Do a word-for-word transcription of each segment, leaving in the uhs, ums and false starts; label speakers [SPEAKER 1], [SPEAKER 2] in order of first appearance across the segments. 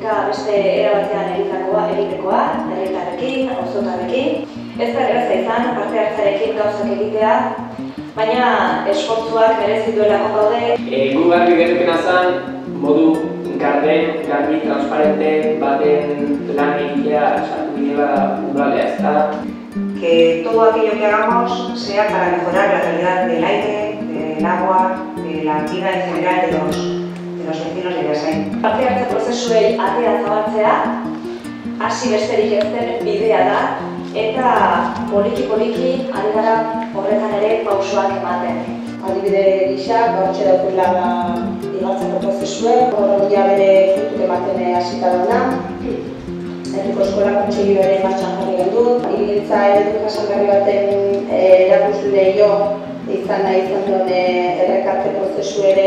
[SPEAKER 1] politika beste era batean egitakoa, egitekoa, herritarrekin, auzotarrekin. Ez da erraza izan, parte hartzarekin gauzak egitea, baina esfortzuak merezi duelako gaude.
[SPEAKER 2] Gu garbi genukena zen, modu garden, garbi, transparente baten lan egitea sartu ginela udalea, ezta?
[SPEAKER 3] Que todo aquello que hagamos sea para mejorar la calidad del aire, del agua, de la vida en general de los, de los vecinos de Beasain.
[SPEAKER 1] Parte hartze prozesuei atea zabaltzea, hasi besterik ez den bidea da, eta poliki-poliki ari gara horretan ere pausoak ematen.
[SPEAKER 4] Adibide gisa, gaurtxe daukela igartzeko prozesue, horregia bere frutuk ematen hasita dena. Herriko Eskola Kontseilu ere martxan jarri gendu. Hirigintza eredu jasangarri baten erakusle jo izan nahi izan duen errekarte prozesu ere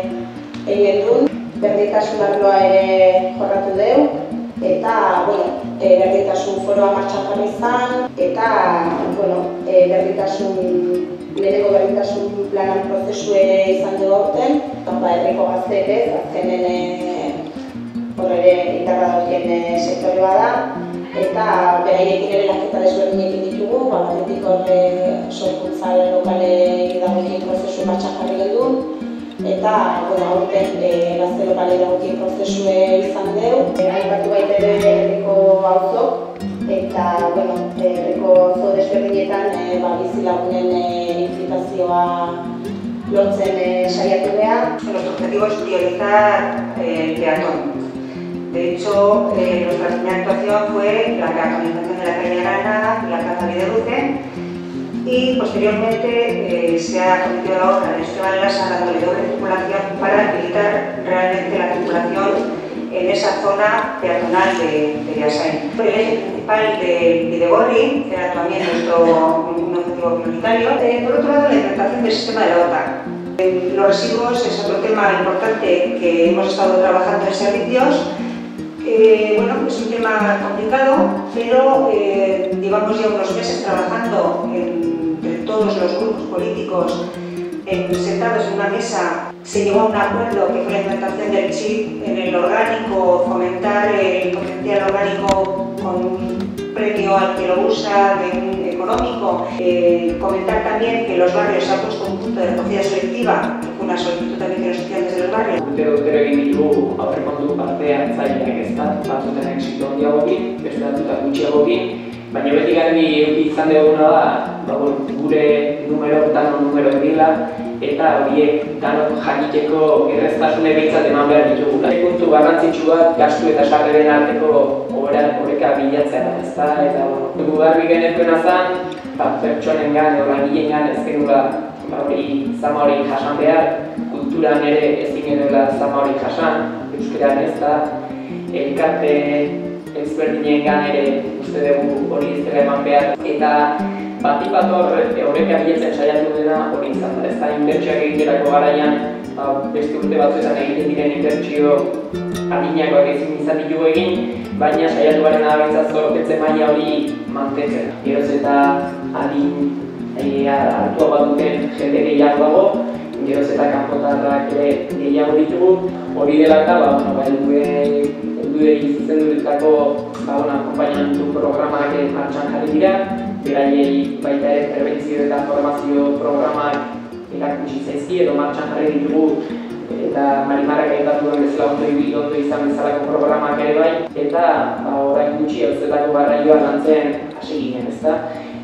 [SPEAKER 4] egin duen. Berdintasun arloa ere jorratu deu. Eta, bueno, berdintasun foroa martxan jarri izan. Eta, bueno, berdintasun, leheneko berdintasun planan prozesu ere izan dugu aurten. Herriko gazteek ez, azkenen hor ere indarra daukien sektore bada, eta beraiekin ere lanketa desberdinekin ditugu, batetik hor sorkuntza lokale dagokien prozesu martxan jarri gendu, eta aurten gazte lokale dagokien prozesue izan deu. Aipatu baita ere herriko auzok, eta herriko auzo desberdinetan bizilagunen inplikazioa lortzen saiatu beha.
[SPEAKER 3] Nuestro objetivo es priorizar el peatón. De hecho, eh, nuestra primera actuación fue la peatonalización de la calle Arana y la plaza Bideruce, y posteriormente eh, se ha cometido la obra en Esteban Lasa dándole doble circulación para habilitar realmente la circulación en esa zona peatonal de, de Beasain. El eje principal de Bidegorri era también nuestro un objetivo prioritario. Eh, por otro lado, la implantación del sistema de la O T A. Eh, los residuos es otro tema importante que hemos estado trabajando en servicios. Eh, bueno, es un tema complicado, pero eh, llevamos ya unos meses trabajando entre todos los grupos políticos en, sentados en una mesa. Se llegó a un acuerdo que fue la implantación del chip en el orgánico, fomentar el potencial orgánico con un premio al que lo usa de un económico, eh, comentar también que los barrios se ha puesto un punto de recogida selectiva, que fue una solicitud también de los estudiantes de los barrios.
[SPEAKER 2] Urtero urtero egin ditugu aurrekontu parte hartzaileak ezta, batzuetan exito handiagokin, beste batzuetan gutxiagokin, baina beti garbi eduki izan duguna da, gure numero, dano numero dira, eta horiek danok jakiteko erreztasune behintzat eman behar ditugula. Puntu garrantzitsu bat gastu eta sarreren arteko oreka bilatzea da, ezta? Eta gu garbi genetuena zen, pertsonengan edo langilengan ez genuela zama hori jasan behar, kulturan ere ezin genuela zama hori jasan, euskeran ez da, elkarte ezberdinengan ere uste dugu hori ez dela eman behar, eta batik bat hor horreka bilatzen saiatu dena hori izan da, ez da inbertsioak egiterako garaian, beste urte batzuetan egiten diren inbertsio adinakoak ezin izan ditugu egin, baina saiatu garen abentzat zorpetze maila hori mantentzen. Geroz eta adin hartua bat duten jende gehiago dago, geroz eta kanpotarrak ere gehiago ditugu, hori dela eta helduei zuzendutako akonpainamentu programak martxan jarri dira, beraiei baita ere prebentzio eta formazio programak erakutsi zaizki edo martxan jarri ditugu, eta Marimarrak aipatu duen bezala ondo ibili ondo izan bezalako programak ere bai, eta orain gutxi auzoetako garraioa lantzen hasi ginen, ezta?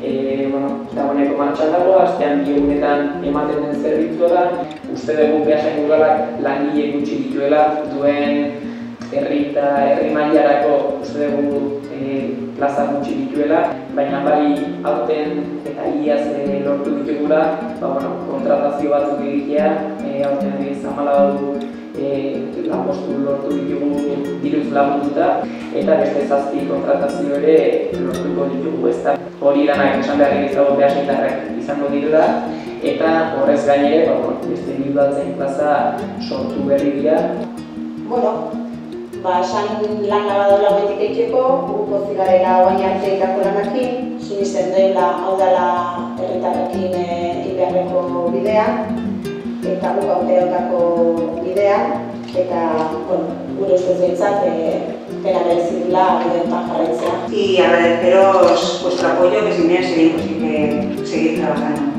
[SPEAKER 2] Dagoeneko martxan dago, astean bi egunetan ematen den zerbitzua da, uste dugu Beasain udalak langile gutxi dituela, duen herri eta herri mailarako uste dugu plaza gutxi dituela, baina bai aurten eta iaz lortu ditugula kontratazio batzuk egitea, aurten hamalau lanpostu lortu ditugu diruz lagunduta, eta beste zazpi kontratazio ere lortuko ditugu, ezta? Hori danak esan behar egizago Beasaindarrak izango direla, eta horrez gainere, beste Bilbatzen plaza sortu berri dira.
[SPEAKER 4] Bueno, ba, esan lan labadola betik eitxeko, guko zigarela oain arte egitako lanakin, sinisten dela hau dela herritarrekin egin beharreko bidea. eta guk aukeratutako bidea, eta, bueno, gure ustez behintzat, pena merezi dela bide honetan jarraitzea.
[SPEAKER 3] Y agradeceros vuestro apoyo, que sin él sería imposible seguir trabajando.